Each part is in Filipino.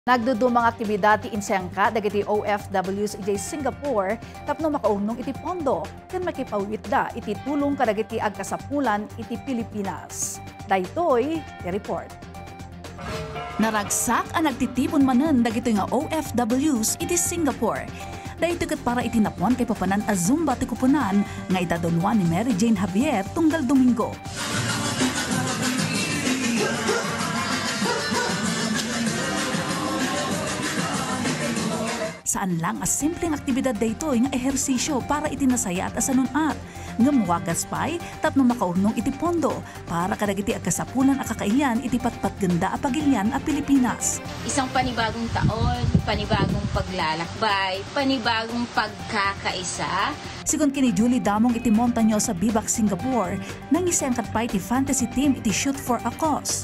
Nagdudumang aktibidad ti insengka dagiti OFWs iti Singapore tapno makaunong iti pondo ken makipawit da iti tulong kadagiti agkasapulan iti Pilipinas. Daytoy ti report. Naragsak ang nagtitipon manen dagito nga OFWs iti Singapore. Dahito ket para itinapuan kay papanan a Zumba ti kupunan nga itadunwan ni Mary Jane Javier tunggal Domingo. Saan lang as simpleng aktibidad dayto nga ehersisyo para itinasaya at asanunat. Nga muwagas pa'y tapno makaunong iti pondo para kadagiti agkasapulan a kakailan iti patpatganda a pagilian a Pilipinas. Isang panibagong taon, panibagong paglalakbay, panibagong pagkakaisa. Sigon kini Julie Damong iti Montaño sa Bivac, Singapore, nang isengkat pa iti fantasy team iti Shoot for a Cause.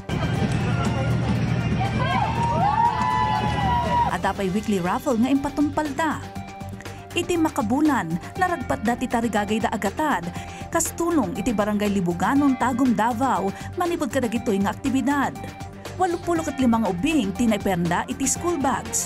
At apay weekly raffle nga impatumpal da. Iti makabulan, naragpat dati tarigagay da agatad, kas tulong iti barangay Libuganon, Tagum, Davao, manipod kadagitoy nga aktibidad. 85 ubing tinayperda iti school bags.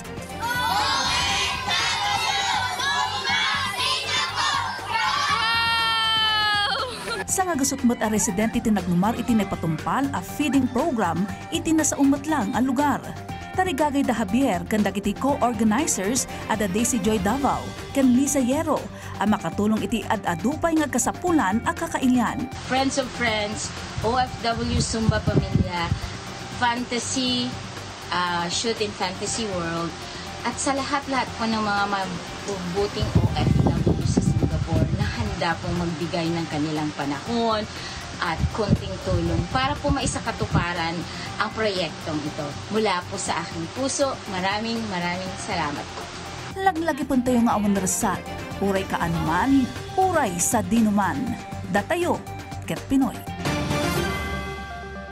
Sa nga gusot a residente iti nagnumar iti nagpatumpal a feeding program iti nasa umot lang ang lugar. Tarigagay da Javier kan dagiti co-organizers ada Daisy Joy Davao ken Lisa Yero ang makatulong iti ad-adupay nga kasapulan a kakailan. Friends of Friends, OFW Zumba Pamilya, Fantasy, Shoot in Fantasy World, at sa lahat-lahat po ng mga mabubuting OFW sa Singapore na handa pong magbigay ng kanilang panahon at konting tulong para po maisakatuparan ang proyektong ito. Mula po sa aking puso, maraming salamat po. Laglagi po tayo nga awan rasat, uray kaanuman, uray sa dinuman. Datayo, ket Pinoy.